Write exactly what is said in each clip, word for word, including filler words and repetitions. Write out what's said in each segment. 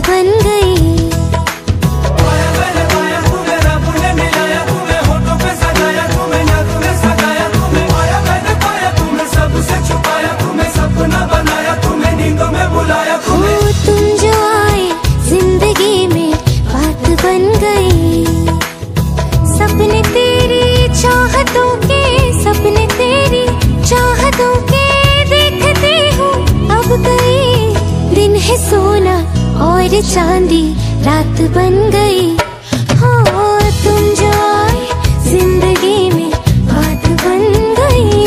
बन गई। तुम जो आए जिंदगी में बात बन गई। सपने तेरी चाहतों के, सपने तेरी चाहतों के देखती हूँ अब गई। दिन है सोना और चांदी रात बन गई। हो तुम जो आए जिंदगी में बात बन गई।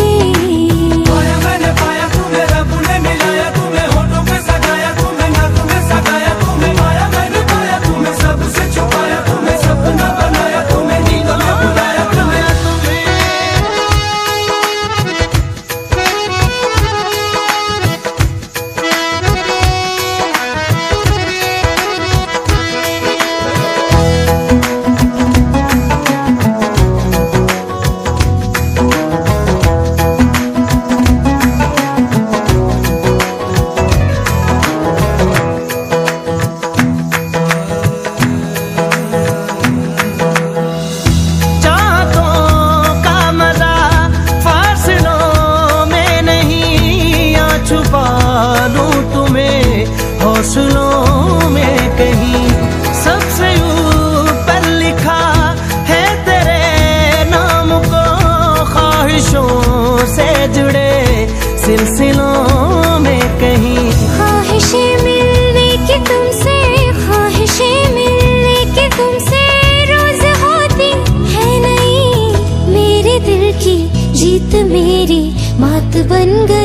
हौसलों में कहीं सबसे ऊपर लिखा है तेरे नाम को। ख्वाहिशों से जुड़े सिलसिलों में कहीं ख्वाहिशें मिलने की तुमसे, ख्वाहिशें मिलने की तुमसे रोज होती है नहीं। मेरे दिल की जीत मेरी मात बन गई।